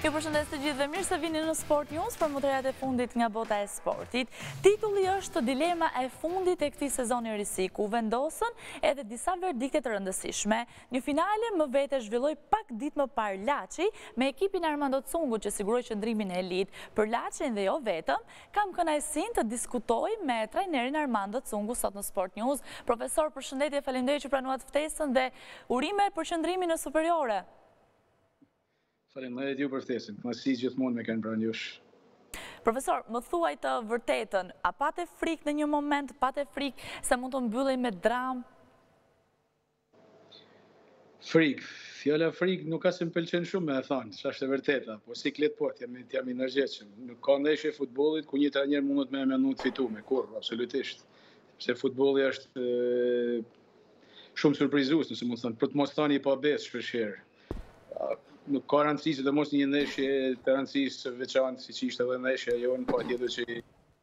Ju përshëndes të gjithë dhe mirë se vini në Sport News për muterat e fundit nga bota e sportit. Titulli është dilema e fundit e këtij sezoni risi, ku vendosën edhe disa verdikte të rëndësishme. Një finale më vete zhvilloi pak ditë më parë Laçi me ekipin Armando Cungu që siguroi qëndrimin e elit. Për Laçin dhe jo vetëm, kam kënaqësinë të diskutoj me trajnerin Armando Cungu sot në Sport News. Profesor, përshëndetje, faleminderit që pranuat ftesën dhe urime për qëndrimin në superiore. Faleminderit ju për ftesën. Kënaqësi gjithmonë me kanë pranë jush. Profesor, më thuaj të vërtetën, a pate frikë në një moment, pate frikë se mund të mbyllej me dramë? Frikë. Fjala frikë nuk ka se më pëlqen shumë me e thënë, ç'është e vërteta, po siklet po, jam i energjetshëm. Nuk ka ndeshje futbollit ku një trajner mundet me menu të fitume, kurrë, absolutisht. Sepse futbolli është shumë surprizues, nëse mund të thënë, për të mos thënë i pabes shpeshherë. Nuk ka rëndësi, sidomos një ndeshje të rëndësisë veçantë, siç ishte edhe ndeshja jonë, patjetër që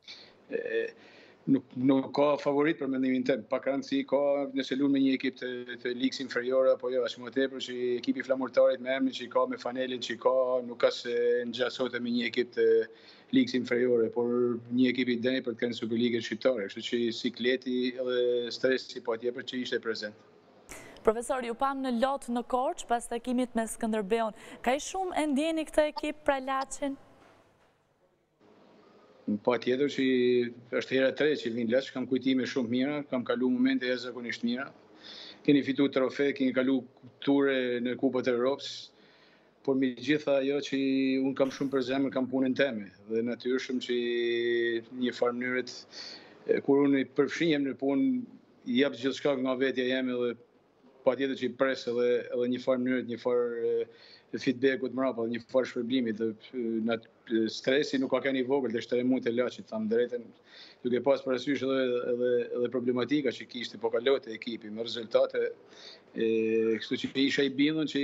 nuk ka favorit për mendimin tim. Pak rëndësi ka nëse luan me një ekip të ligës inferiore apo jo, as më tepër që ekipi flamurtarit me emrin që ka, me fanelin që ka, nuk ka se ngjasohet me një ekip të ligës inferiore, por një ekip i denj për të qenë Superligën shqiptare, kështu që sikleti edhe stresi patjetër që ishte prezent. Profesor, ju pam në lot në Korçë pas takimit me Skënderbeun. Ka i shumë e ndjeni këtë ekip pra Laçin? Patjetër që është hera e tretë që vin Laç, kam kujtime shumë mira, kam kalu momente jashtëzakonisht mira. Keni fitu trofe, keni kalu ture në Kupën e Evropës, por me gjitha ajo që unë kam shumë për zemër, kam punën teme. Dhe natyrshëm që një farë mënyrët, kur unë i përfshihem në punë, jap gjithçka nga vetja jeme dhe patjetër që i pres edhe një farë mënyrët, një farë feedbackut mrapa, një farë shpërblimit. Stresi nuk ka qenë i vogël të shtremut e Laçit, tham drejtën, duke pas parasysh edhe problematika që kishte po kalote ekipi me rezultate, kështu që isha i bindur që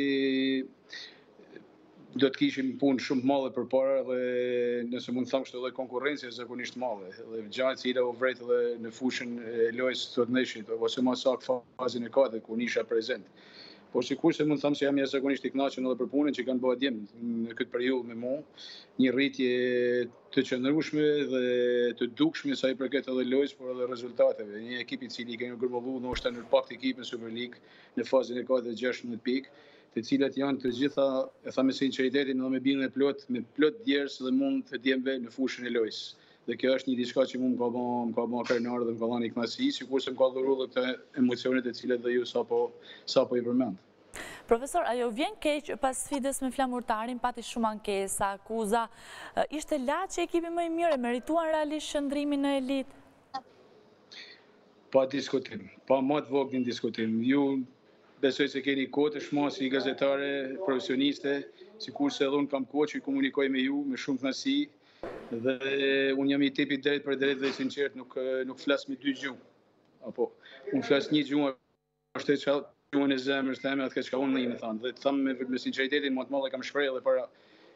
do të kishim punë shumë të madhe përpara dhe nëse mund të them kështu edhe konkurrencia zakonisht madhe. Dhe gjatë cila u vret edhe në fushën e lojës së ndeshit ose më saktë fazën e katërt ku isha prezent. Por sikurse mund të them se jam jashtëzakonisht i kënaqur edhe për punën që kanë bërë djem në këtë periudhë me mua, një rritje të qëndrueshme dhe të dukshme sa i përket edhe lojës, por edhe rezultateve. Një ekip i cili kemi grumbulluar ndoshta në pak ekipin Superligë në fazën e katërt 16 pikë, të cilat janë të gjitha, e tha me sinqeritetin dhe me bindjen e plot, me plot djersë dhe mund të djemve në fushën e lojës. Dhe kjo është një diçka që më ka bën krenar dhe më ka dhënë kënaqësi, sikurse më ka dhuruar edhe këto emocionet e cilat dhe ju sapo i përmend. Profesor, ajo vjen keq pas sfidës me Flamurtarin, pati shumë ankesa, akuza. Ishte Laçi ekipi më i mirë, merituan realisht qëndrimin në elitë? Pa diskutim, pa më të vogël diskutim. Ju besoj se keni kohë të shma si gazetare, profesioniste, sikurse edhe unë kam kohë që komunikoj me ju me shumë kënaqësi dhe unë jam i tipi drejt për drejt dhe sinqert, nuk flas me dy gjuhë. Apo unë flas një gjuhë, është gjuhën e zemrës teme, atë që unë më thënë. Dhe të them me sinqeritetin më të madh kam shprehë edhe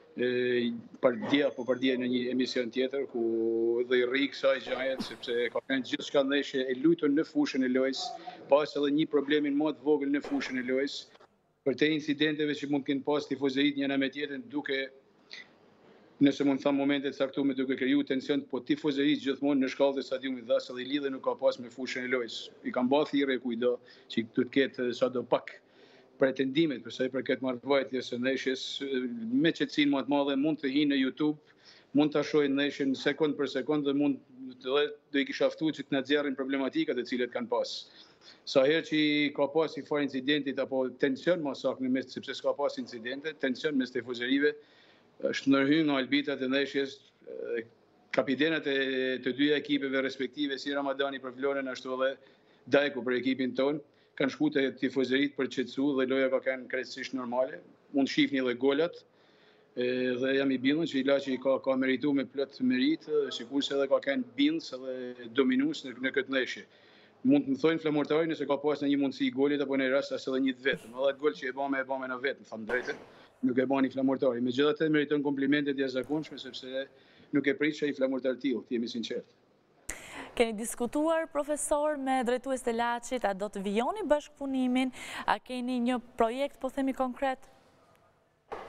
për dje në një emision tjetër ku dhe i rri kësaj gjaje, sepse ka qenë gjithçka ndeshje e luajtur në fushën e lojës, pas edhe një problemin më të vogël në fushën e lojës, për te incidenteve që mund të kenë pas tifozërit njëra me tjetrën, duke nëse mund të them momentet caktuar duke kriju tension, po tifozërit gjithmonë në shkallët e stadiumit dhas edhe lidhje nuk ka pas me fushën e lojës. I kanë bërë thirrje kujdo që duhet të ketë sado pak pretendimet për sa i përket marrëvajtjes së ndeshjes, me qetësinë më të madhe mund të hinë në YouTube, mund ta shohin ndeshjen sekond për sekond dhe do i kisha ftuar që të na nxjerrin problematikat e cilat kanë pas. Sa herë që ka pas i farë incidentit apo tension më saktë në mes, sepse s'ka pas incidente, tension mes tifozërive, është ndërhyrë nga albitat e ndeshjes, kapitenat e të dy ekipeve respektive si Ramadani për Vlorën ashtu edhe Dajku për ekipin ton, kanë shku të tifozërit për qetësu dhe loja ka qenë krejtësisht normale. Mund shihni edhe golat dhe jam i bindur që i Laçi ka merituar me plot merit, sikurse edhe ka qenë bindës edhe dominues në këtë ndeshje. Mund të më thojnë Flamurtari nëse ka pas në një mundësi i golit apo në rast as edhe një të vetëm. Edhe atë gol që e bëme në vetëm, tham drejtën, nuk e bani Flamurtari. Megjithatë meriton komplimentet jashtëzakonshme sepse nuk e pritshë ai Flamurtar tillë, të jemi sinqert. Keni diskutuar, profesor, me drejtues të Laçit, a do të vijoni bashkëpunimin, a keni një projekt, po themi konkret?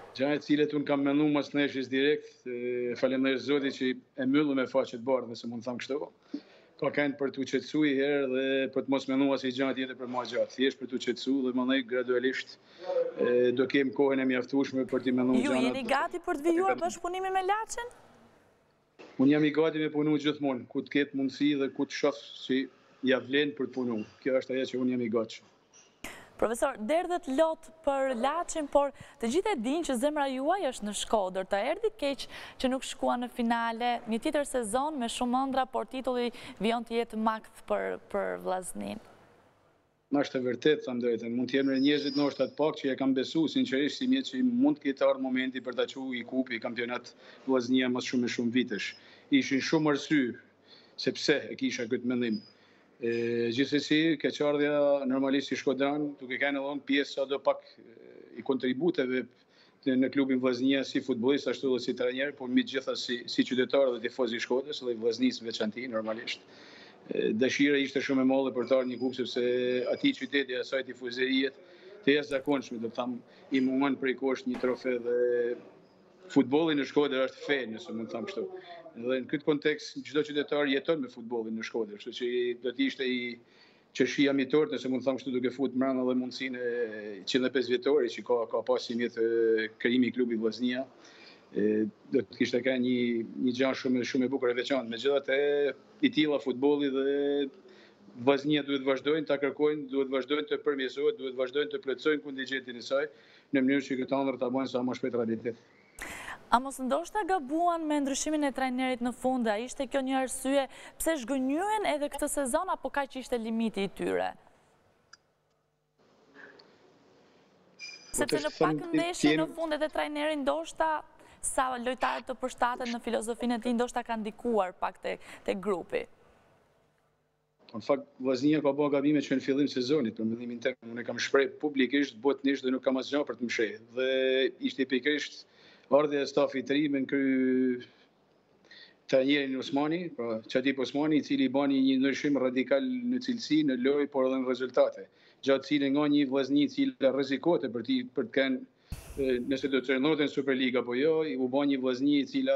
Gjëra të cilat unë kam menduar mas neshjes direkt, falenderoj Zotit që e mbyllëm me faqet bardhë, nëse mund të them kështu. Ka kënd për t'u qetësuar një herë dhe për të mos menduar se gjëra tjetër për më gjatë. Thjesht për t'u qetësuar dhe mandej gradualisht do kem kohën e mjaftueshme për t'i menduar Ju gjërat. jeni gati për të vijuar bashkëpunimin me Laçin? Unë jam i gati me punu gjithmonë, ku të ketë mundësi dhe ku të shoh që ja vlen për të punuar. Kjo është ajo që unë jam i gatshëm. Profesor, derdhet lot për Laçin, por të gjithë e dinë që zemra juaj është në Shkodër. Të erdhi keq që nuk shkua në finale, një tjetër sezon me shumë ëndra, por titulli vijon të jetë makt për vllaznin. Është e vërtet, tham drejtën, mund të jenë njerëzit ndoshta të pak që e kanë besuar sinqerisht si mjet që mund të ketë ardhur momenti për ta quajtur i kupi kampionat vllaznia më shumë vitesh. Ishin shumë arsye sepse e kisha këtë mendim. Gjithsesi, keqardhja normalisht si Shkodran, duke kanë dhënë pjesë sa do pak i kontributeve në klubin vllaznia si futbollist ashtu edhe si trajner, por mbi gjitha si qytetar dhe tifoz i Shkodrës dhe vllaznisë veçanti normalisht. Dëshira ishte shumë e madhe për të ardhur një kup sepse aty qyteti asaj tifozëriet të jashtëzakonshme, do të them, i mungon prej kosh një trofe dhe futbolli në Shkodër është fe, nëse mund të them kështu. Dhe në këtë kontekst çdo qytetar jeton me futbollin në Shkodër, kështu që do të ishte i qershia mitor, nëse mund të them kështu, duke futur brenda edhe mundësinë e 105 vjetorit që ka pas si mjet krijimi i klubit vllaznia. Do të kishte ka një gjë shumë e bukur e veçantë. Megjithatë, i tilla futbolli dhe vllaznia duhet vazhdojnë ta kërkojnë, duhet vazhdojnë të përmirësohet, duhet vazhdojnë të plotësojnë kontingjentin e saj në mënyrë që këto ëndër ta bëjnë sa më shpejt realitet. A mos ndoshta gabuan me ndryshimin e trajnerit në fund, a ishte kjo një arsye pse zhgënjyen edhe këtë sezon apo kaq ishte limiti i tyre? Sepse në pak ndeshje në fund edhe trajneri ndoshta sa lojtarët të përshtatet në filozofinë e tij ndoshta ka ndikuar pak te grupi. Në fakt, vllaznia ka bërë gabime që në fillim sezonit, për mendimin tim, unë kam shpreh publikisht, botënisht dhe nuk kam asgjë për të më sheh. Dhe ishte pikërisht ardhja e stafit të ri me kry trajnerin Osmani, pra Çatip Osmani, i cili bani një ndryshim radikal në cilësi, në lojë, por edhe në rezultate. Gjatë cilë nga një vllazni i cili rrezikote për të kenë, nëse do të trajnote në Superliga apo jo, u bën një vllazni i cila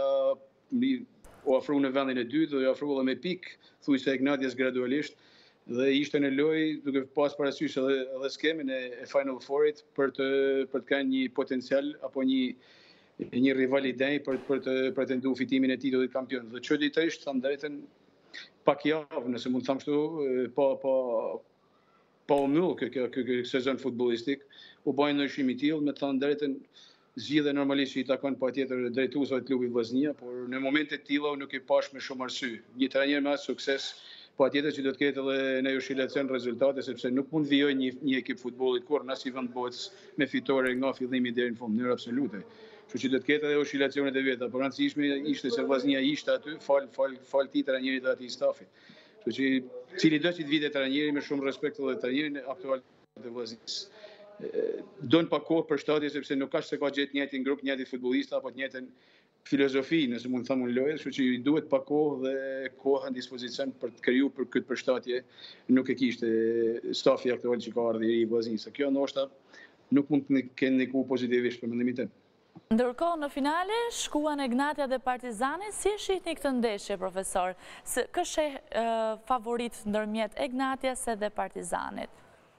u ofru në vendin e dytë dhe u ofru edhe me pikë, thujse Ignatias gradualisht, dhe ishte në lojë duke pas parasysh edhe skemin e Final Fourit për të kanë një potencial apo një rival i denj për të pretenduar fitimin e titullit kampion. Dhe çuditërisht, tham drejtën, pak javë, nëse mund të them kështu, pa u mbyll ky sezon futbollistik, u bën ndryshim i tillë, me të thënë drejtën, zgjidhje normalisht që i takon patjetër drejtuesve të klubit vllaznia, por në momente të tilla unë nuk i pash me shumë arsye. Një trajner me aq sukses, patjetër që do të ketë edhe në oscilacion rezultate, sepse nuk mund vijoj një ekip futbollit kurrë në asnjë vend botës me fitore nga fillimi deri në fund, në mënyrë absolute. Kështu që do të ketë edhe oscilacionet e veta, por rëndësishme ishte se vllaznia ishte aty, fal ti trajnerit dhe atij stafit. Kështu që cili do që të vite trajneri me shumë respekt edhe trajnerin aktual të vllaznisë. Don pa kohë për shtatje sepse nuk ka se ka gjetë njëjtin grup, njëjtin futbollista apo të njëjtën filozofi, nëse mund të them unë lojë, kështu që i duhet pa kohë dhe koha në dispozicion për të krijuar për këtë përshtatje nuk e kishte stafi aktual që ka ardhur i vllaznisë. Kjo ndoshta nuk mund të kenë ndikuar pozitivisht për mendimin tim. Ndërkohë në finale shkuan Egnatia dhe Partizani, si e shihni këtë ndeshje, profesor? Kë sheh favorit ndërmjet Egnatias dhe Partizanit?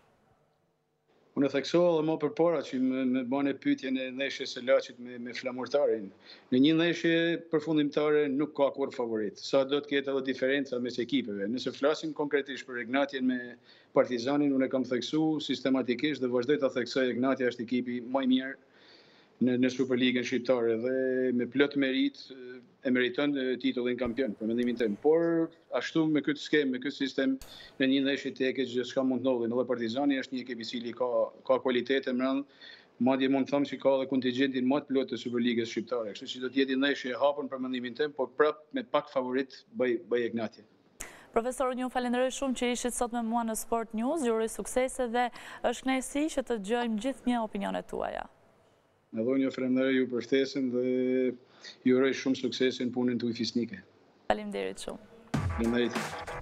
Unë theksova edhe më përpara që më bënë pyetjen e ndeshjes së Laçit me Flamurtarin. Në një ndeshje përfundimtare nuk ka kur favorit. Sa do të ketë edhe diferenca mes ekipeve. Nëse flasim konkretisht për Egnatien me Partizanin, unë e kam theksuar sistematikisht dhe vazhdoj ta theksoj, Egnatia është ekipi më i mirë në Superligën shqiptare dhe me plot merit e meriton titullin kampion, për mendimin tim. Por ashtu me këtë skem, me këtë sistem, në një ndeshje teke gjithçka mund të ndodhi. Edhe Partizani është një ekip i cili ka kualitete brenda, madje mund të them që ka edhe kontingjentin më të plotë të Superligës shqiptare. Kështu që do të jetë ndeshje e hapur për mendimin tim, por prap me pak favorit bëj Egnatia. Profesor, unë ju falenderoj shumë që ishit sot me mua në Sport News, ju uroj suksese dhe është kënaqësi që të dëgjojmë gjithnjë opinionet tuaja. Edhe unë ju falenderoj ju për ftesën dhe ju uroj shumë suksese në punën tuaj fisnike. Faleminderit shumë. Faleminderit.